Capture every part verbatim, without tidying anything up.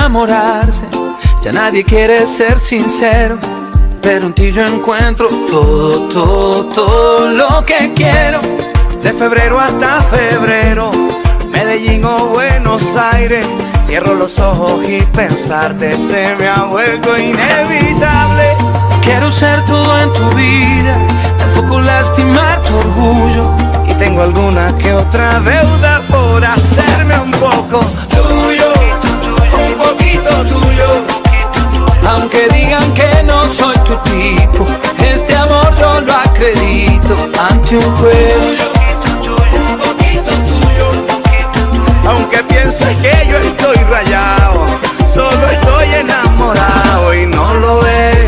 enamorarse, ya nadie quiere ser sincero, pero en ti yo encuentro todo, todo, todo lo que quiero. De febrero hasta febrero, Medellín o Buenos Aires, cierro los ojos y pensarte se me ha vuelto inevitable. Quiero ser todo en tu vida, tampoco lastimar tu orgullo. Y tengo alguna que otra deuda por hacerme un poco tuyo, un poquito tuyo. Aunque digan que no soy tu tipo, este amor yo lo acredito ante un juez. Un poquito tuyo. Aunque pienses que yo estoy rayado, solo estoy enamorado y no lo ves.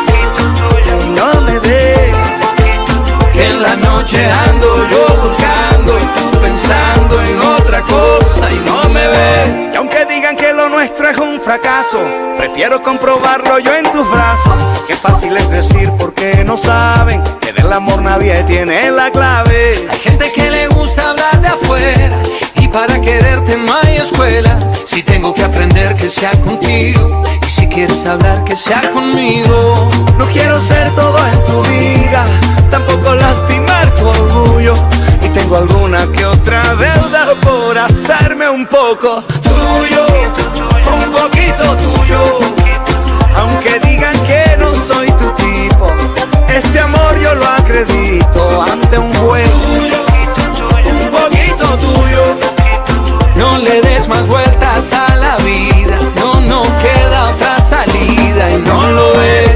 No me des Que en la noche ando yo buscando y tú pensando en otra cosa y no me ves. Y aunque digan que lo nuestro es un fracaso, prefiero comprobarlo yo en tus brazos. Qué fácil es decir porque no saben que del amor nadie tiene la clave. Hay gente que le gusta hablar de afuera y para quererte no hay escuela. Si tengo que aprender que sea contigo y si quieres hablar que sea conmigo. No quiero ser todo en tu vida, tampoco lastimar tu orgullo. Y tengo alguna que otra deuda por hacerme un poco tuyo, un poquito tuyo. Aunque digan que no soy tu tipo, este amor yo lo acredito ante un juez. Un poquito tuyo. No le des más vueltas a la vida, no, no queda otra salida y no lo ves,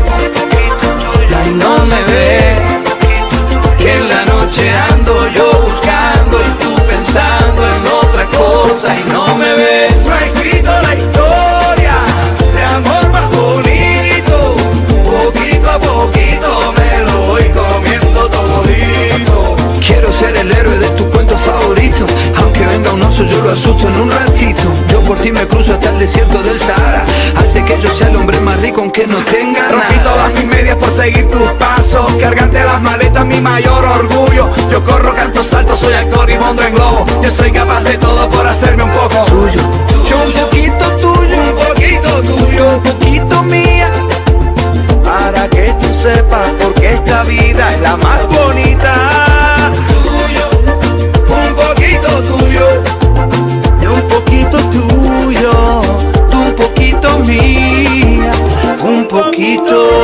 y no me ves. Que en la noche ando yo buscando y tú pensando en otra cosa y no me ves. No he escrito la historia de amor más bonito, poquito a poquito me lo voy comiendo todito. Quiero ser el héroe de tu cuento favorito, aunque venga un oso yo lo asusto en un ratito. Yo por ti me cruzo hasta el desierto del Sahara, hace que yo sea el hombre más rico aunque no tenga nada. Rompí todas mis medias por seguir tus pasos, cargarte las maletas mi mayor orgullo. Yo corro, canto, salto, soy actor y monto en globo. Yo soy capaz de todo por hacerme un poco tuyo. Yo un poquito tuyo, Un poquito tuyo, un poquito mía. para que tú sepas porque esta vida es la más bonita. Tuyo, un poquito tuyo, y un poquito tuyo, Tú un poquito mía, un poquito